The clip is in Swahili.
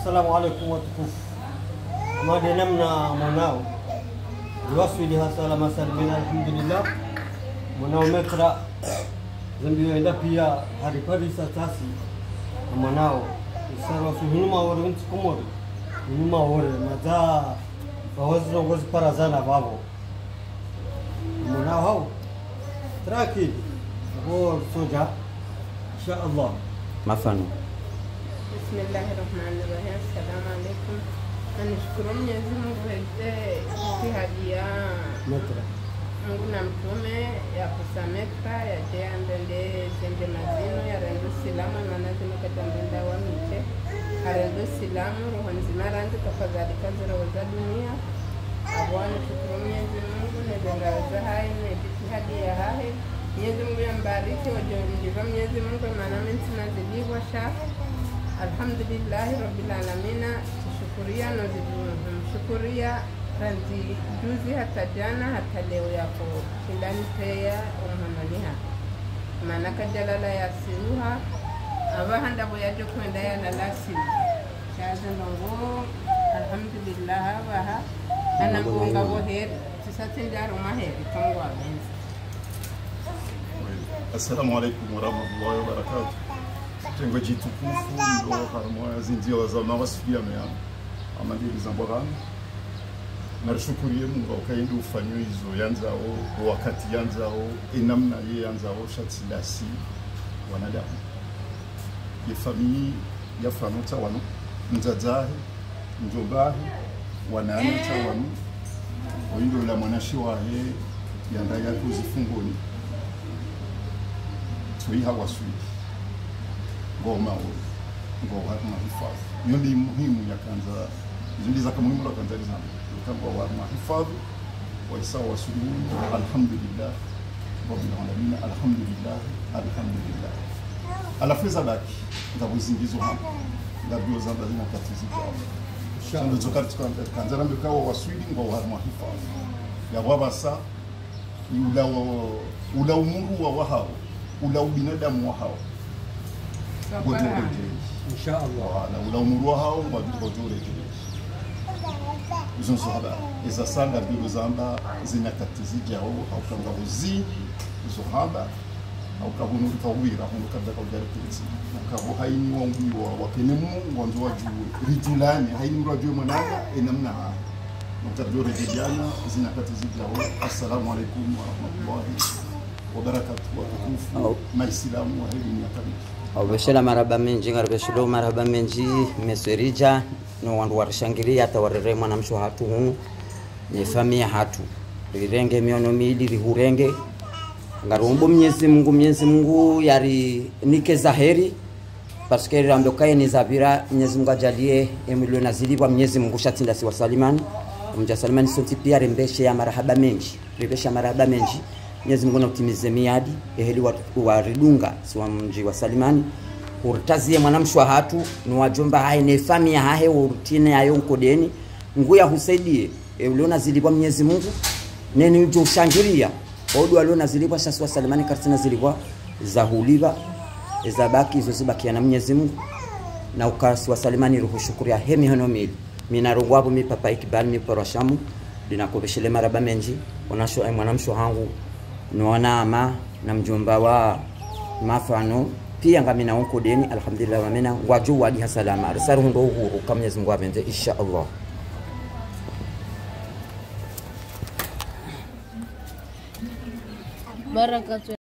Assalamu alaikum watukufu. Amade namna mwanao yuwasili salama salimina alhamdulillah. Mwanao metra zambi enda pia haripari satasi mwanao isara suhunuma wore ntsikomori hunuma wore maza bawazro gozi parazana babo mwanao hao traki go soja insha Allah mafano. Bismillahirrahmanirrahim. Assalamu alaikum. Nashukuru Mwenyezi Mungu kwa hadia metra Mungu na mtume ya kusameka ya jandende sende mazino ya rendo silamu manazino katambenda wa mite rendo silamu roho nzima ranzi tafadhalika zira za dunia abwana. Shukuru Mwenyezi Mungu na bengaza hai na jitihadi ya hai. Mwenyezi Mungu yambariki wajondiva Mwenyezi Mungu maana mimi nazidibwa shafu. Alhamdulillahi rabbil alamin. Shukuria na shukuria ranzi juzi hata jana hata leo yako kindani pea umhamaliha maana kajalala ya siruha abahanda boyaje kwenda ya lalasi chaza ndongo. Alhamdulillah baha ana ngonga boher tisati ndaro maheri tongwa benzi. Assalamu alaikum warahmatullahi wabarakatuh. Tengo jitukufu ndo harmoya zindio za mawasiliano mea amadili za borani. Narishukurie Mungu ukaenda ufanywe hizo yanzao wakati yanzao inamna ye yanzao shatsilasi wanadamu. Ye famili ya fanuta wanu mzazahi njobahi wananita wanu oindo la mwanashi wahe yandaya kuzifungoni tuiha wasui ngoma ngo harma hifadhi. Hiyo ni muhimu ya kanza zindi za muhimu la kanza zangu kama wa mahifadhi wa isawa wasuluhu. Alhamdulillah rabbil alamin. Alhamdulillah alhamdulillah. Alafiza baki ndabuzingizo hapa ndabyo zamba zina tatizika shando zokati kanza rambe kawa waswidi ngo harma hifadhi ya wabasa ula umuru wa wahao ula ubinadamu wa hao insha Allah na ula umuru wa hao ngwajore izo sahaba iza sanga bilu zamba zinakatizija au kanga uzi izo haba au kabunu tawira hono kadda ka jare kitsi kabo hayni wongi wa kenemu ngonzo waju rijulani hayni mrajio manana enamna mtajore jana zinakatizija au. Assalamu alaikum wa rahmatullahi wa barakatuh wa tukufu maislamu wa hili nyakabiki au beshela maraba menji ngarbeshelo maraba menji meserija no wandu warishangiria hata warere mwanamsho hatu hunu ni familia hatu rirenge miono mili rihurenge ngarumbo Mwenyezi Mungu yari nike zaheri paske rambe kaye ni zabira. Mwenyezi Mungu ajalie emilio nazilibwa Mwenyezi Mungu shatinda si wasalimani mja salimani sonti pia rembeshe ya marahaba menji rembeshe marahaba menji. Mwenyezi Mungu na utimize miadi eheli waridunga si wa mji wa salimani urtazie mwanamshwa hatu ni wajomba hai ne familia hahe urtine ayo nkodeni nguya husaidie uliona zilibwa Mwenyezi Mungu neni ujo ushangiria odu aliona zilibwa sasa wa salimani kartina zilibwa za huliva za baki hizo zibaki na Mwenyezi Mungu na ukasi wa salimani ruhu shukuria hemi hono mili mina rungwapo mi papa ikibali mi parashamu dinakobeshele maraba menji onasho mwanamshwa hangu nuona ama na mjomba wa mafano pia ngamina unko deni. Alhamdulillah wamena waju wadi hasalama risaru ndo uhuru kama Mwenyezi Mungu apende insha Allah. Barakatu.